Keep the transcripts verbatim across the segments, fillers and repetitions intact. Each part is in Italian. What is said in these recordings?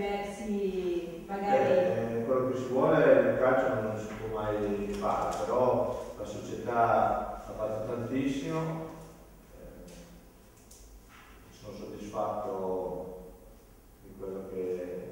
diversi, magari... Eh, quello che si vuole nel calcio non si può mai fare, però la società ha fatto tantissimo, eh, sono soddisfatto di quello che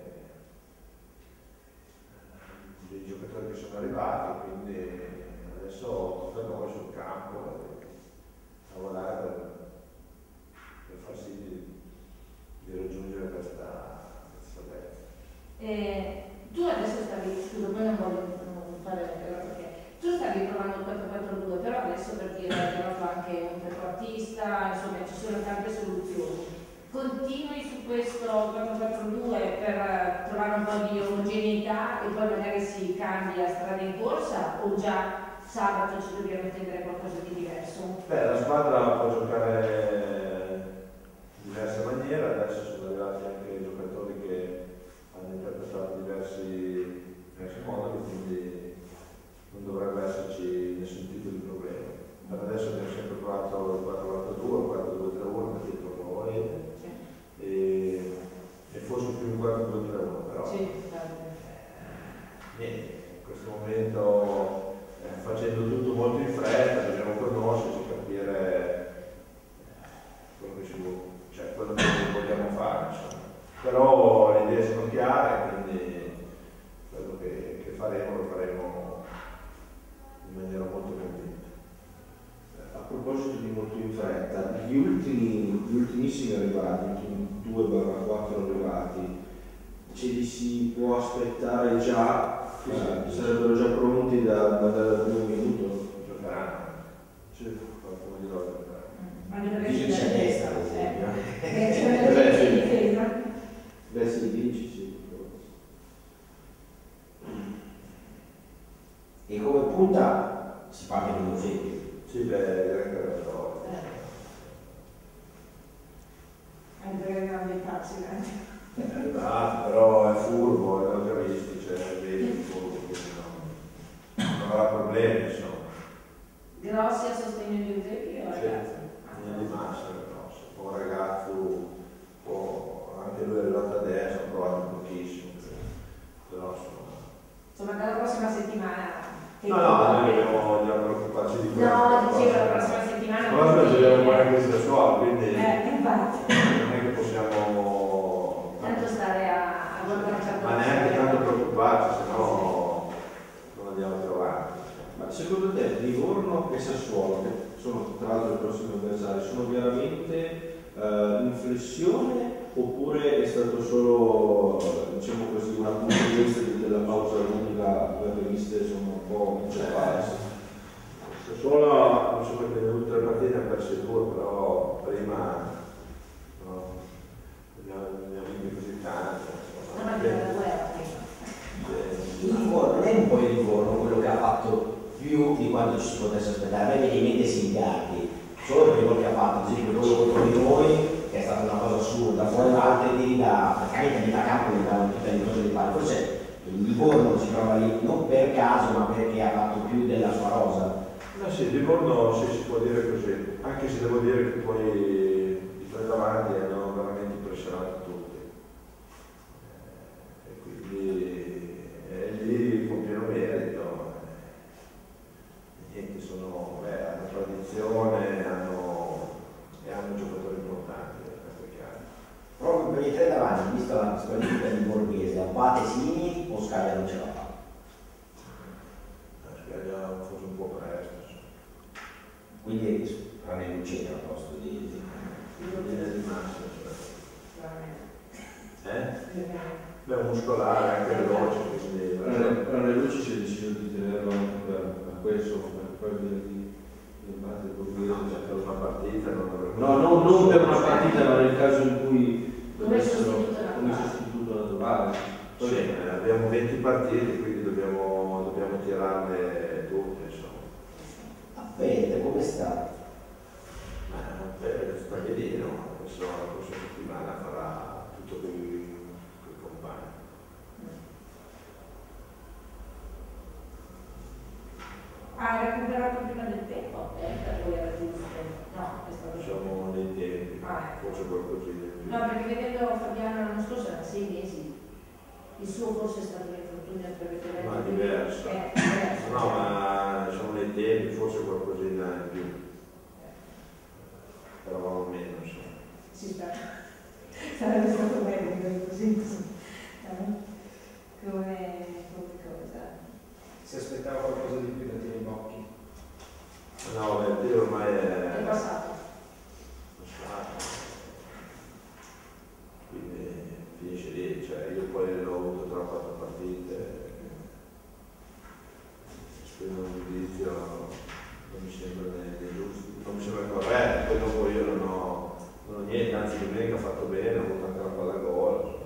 dei giocatori che sono arrivati, quindi adesso tocca a noi sul campo e lavorare per, per far sì di, di raggiungere questa, questa meta. Eh, tu adesso stavi, scusa, poi non voglio non fare perché tu stavi provando il quattro quattro due, però adesso per dire hai trovato anche un trequartista, insomma ci sono tante soluzioni. Continui su questo quattro quattro due per trovare un po' di omogeneità e poi magari si cambia strada in corsa, o già sabato ci dobbiamo attendere qualcosa di diverso? Beh, la squadra può giocare in diverse maniere, adesso sono arrivati anche giocatori che hanno interpretato diversi, diversi moduli, quindi non dovrebbe esserci nessun tipo di problema. Per adesso abbiamo sempre provato il quattro quattro due, il quattro due tre uno, perché troppo volete, e, e forse più il quattro due tre uno, però sì, niente, in questo momento eh, facendo tutto molto in fretta dobbiamo conoscerci, capire quello che, ci vuole, cioè, quello che vogliamo fare, insomma. Però le idee sono chiare, quindi quello che, che faremo lo faremo in maniera molto convinta. A proposito di molto in fretta, gli ultimi, gli ultimissimi arrivati, gli ultimi due quattro arrivati, ce li si può aspettare già, eh, sarebbero già pronti da, da, dal primo minuto? Giocheranno? Sì, qualcuno di loro giocherà. Anche perché Dici a destra, ad esempio. Beh sì, dici sì. E come punta si parte con un esempio. Sì, beh, direi che era storia. Anche perché non ambientarsi grandi. È arrivato, però è furbo, l'abbiamo già visto, cioè è vedi, furbo, quindi no, non avrà problemi, insomma. Grossi a sostegno di Eusebio o ragazzi? Niente di massa, grosso. Un ragazzo, può, anche lui è arrivato adesso, ha provato pochissimo, però insomma. Insomma, dalla prossima settimana. No, no, noi dobbiamo, dobbiamo preoccuparci di questo. No, dicevo la prossima settimana. La prossima giochiamo poi anche il Sassuolo, quindi Eh, infatti. non è che possiamo Tanto stare a, a guardare certo. ma neanche tanto preoccuparci, se no non andiamo più avanti. Ma secondo te Livorno e Sassuolo, che sono tra l'altro i prossimi avversari, sono veramente uh, in flessione oppure è stato solo, diciamo così, una conseguenza della pausa lunga per le viste insomma un po' inceppate? Sassuolo, non so perché le ultime partite hanno perso due, però prima no, ne abbiamo vinti così tanti. Non è la guerra. Il Livorno non è un po' il Livorno quello che ha fatto più di quanto ci si potesse aspettare. A me viene in mente Singardi, solo per quello che ha fatto, ad esempio quello contro di noi, che è stata una cosa assurda, poi altri lì da praticamente a metà campo diventavano tutte le cose di fare. Forse il Livorno si trova lì non per caso, ma perché ha fatto più della sua rosa. Ma sì, Livorno sì, si può dire così, anche se devo dire che poi i tre davanti hanno veramente impressionato tutti. E quindi è lì con pieno merito. Niente, sono, beh, hanno tradizione, hanno, e hanno giocatori importanti, questo è chiaro. Proprio per i tre davanti, visto la squalifica di Borghese, Abate simili o Scaglia non ce la fa? La Scaglia forse un po' presto. Quindi Ranelucci al posto di... Viene di massa. Eh? Eh? Beh, muscolare, anche veloce, quindi... Ranelucci si è deciso di tenerlo anche per, per questo, per quello di... No, cioè per una partita non dovrebbe... No, no, non per una partita, ma nel caso in cui Come dovessero- sostituto naturale. come sostituto naturale. Sì, eh, abbiamo venti partite, quindi dobbiamo, dobbiamo tirarle tutte, insomma. Appena, come sta? Ma per sta vedendo, adesso la prossima settimana farà tutto con i compagni. Ha recuperato prima del tempo? Eh, per voi era giusto. No, è stato Facciamo nei tempi, Ah, ecco. forse qualcosina in più. No, perché vedendo Fabiano l'anno scorso erano sei mesi. il suo forse è stato un infortunio per avete Ma diverso. È diverso. No, ma sono nei tempi, forse qualcosina in più. Eravamo meno, insomma. Si sta. Sarebbe stato bello così, insomma. Come, come cosa. Si aspettava qualcosa di più da Tiro Bocchi. No, beh, il tiro ormai è... È passato. Quindi finisce lì, cioè io poi l'ho avuto tra quattro partite, spendo un giudizio non mi sembra né, né giusto, non mi sembra corretto, poi dopo io non ho, non ho niente, anzi domenica ha fatto bene, ho avuto anche la palla a gol.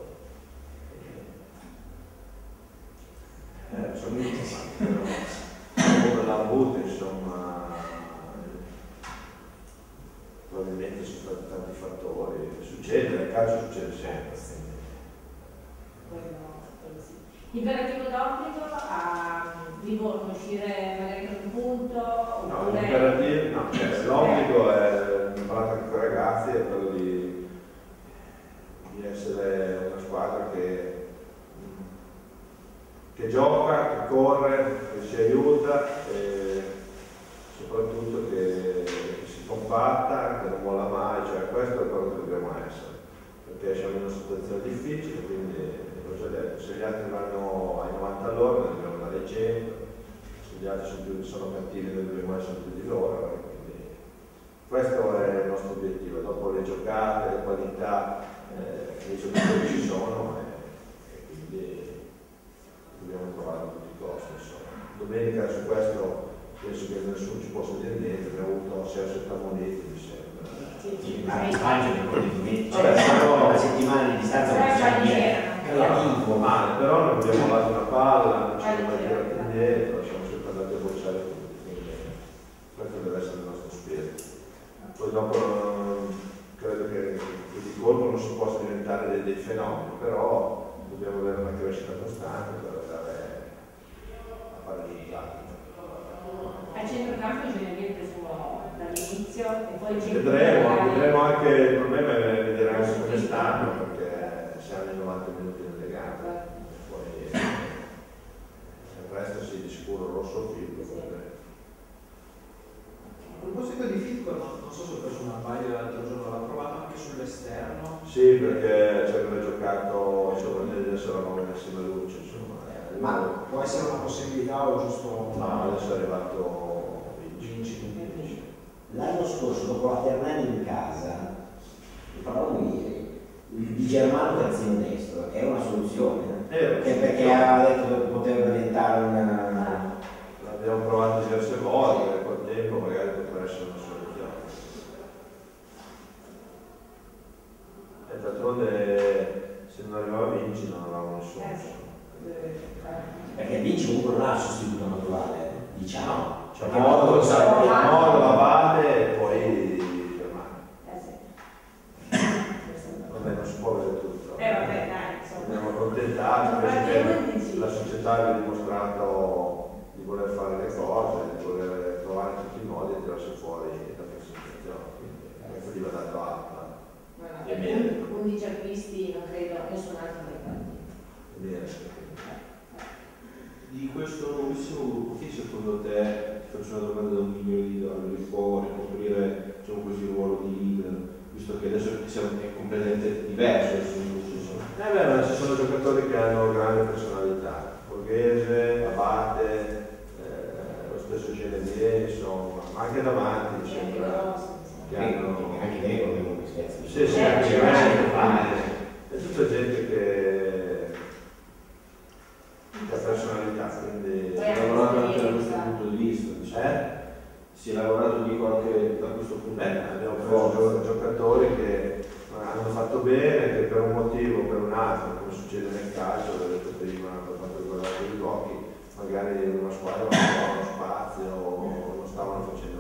Eh, sono come la butta, insomma, probabilmente sono stati tanti fattori, succede, nel calcio succede sempre. Imperativo d'obbligo a Livorno uscire magari con un punto? No, Oppure... l'imperativo, no, cioè, l'obbligo è, ho parlato anche con i ragazzi, è quello di, di essere una squadra che, che gioca, che corre, che si aiuta e soprattutto che, che si compatta, che non molla mai, cioè questo è quello che dobbiamo essere, perché siamo in una situazione difficile, quindi l'ho già detto, se gli altri vanno ai novanta all'ora noi dobbiamo andare ai cento, se gli altri sono, più, sono cattivi noi dobbiamo essere più di loro, quindi questo è il nostro obiettivo, dopo le giocate, le qualità, eh, i giocatori ci sono e, e quindi dobbiamo trovarlo a tutti i costi. Insomma. Domenica su questo penso che nessuno ci possa dire niente, abbiamo avuto sei o sette ammoniti, mi sembra. Sì, ma il Francia mi ricordo di me, Vabbè, cioè, però- una settimana di distanza non possiamo dire relativo, ma Male, però non abbiamo dato una palla, non ci Hai siamo mai ragione. tirati indietro, siamo sempre andati a bocciare tutti, quindi questo deve essere il nostro spirito. Poi dopo eh, credo che, che di colpo non si possa diventare dei, dei fenomeni, però dobbiamo avere una crescita costante per andare a fare risultati. A centrocampo in genere presumo dall'inizio e poi c'è Vedremo, vedremo anche, il problema è vedere anche come stanno, perché siamo in novanta minuti nelle gambe, poi eh, il resto sì, di sicuro rosso figo. A proposito di Filco, non, non so se ho preso una paglia l'altro giorno, l'ha provato anche sull'esterno. Sì, perché ci aveva giocato, insomma, adesso eravamo messi in luce, insomma. Ma può essere una possibilità o giusto? No, adesso è arrivato Vinci. Vinci. l'anno scorso dopo la Ternani in casa, ne parlavamo ieri, di Germano terzino destro, che è una soluzione, Eh, che perché aveva detto che poteva diventare una... L'abbiamo provato diverse volte, col tempo magari potrebbe essere una soluzione. E d'altronde se non arrivava Vinci non avevamo nessuno. Eh, sì. Perché Vinci comunque non ha il sostituto naturale, diciamo. C'è Perché modo, Modo- sai, modo, Lavate e poi Germano. Eh sì. Vabbè, non si può vedere tutto. Eh vabbè, dai, insomma. Abbiamo accontentato, Ma invece che che undici? la società aveva dimostrato di voler fare le cose, di voler trovare tutti i modi di tirarsi fuori da questa situazione. Quindi questo gli va dato alta. Guarda, E bene. undici acquisti non credo nessun altro dei tanti. E bene. Di questo nuovissimo gruppo, chi secondo te, ti faccio una domanda da un milione di dollari, può ricoprire diciamo così, il ruolo di leader, visto che adesso siamo è completamente diverso adesso il gruppo, insomma. Eh beh, ma ci sono giocatori che hanno grande personalità, Borghese, Abate, eh, lo stesso Genevieve, insomma, ma anche davanti mi C'è anche sembra Rossi, che insomma. hanno... Anche Greco comunque scherzi. Sì, sì, Eh, anche c'è grande, anche- è tutta gente che, che ha personalità, quindi... Poi Si è lavorato anche da questo esperienza. punto di vista, diciamo. Eh? Si è lavorato di qualche, da questo punto Beh, di vista. abbiamo preso gio- giocatori che hanno fatto bene, che per un motivo o per un altro, come succede nel calcio, l'ho detto prima per quanto riguarda i giochi, magari una squadra non aveva uno spazio o non stavano facendo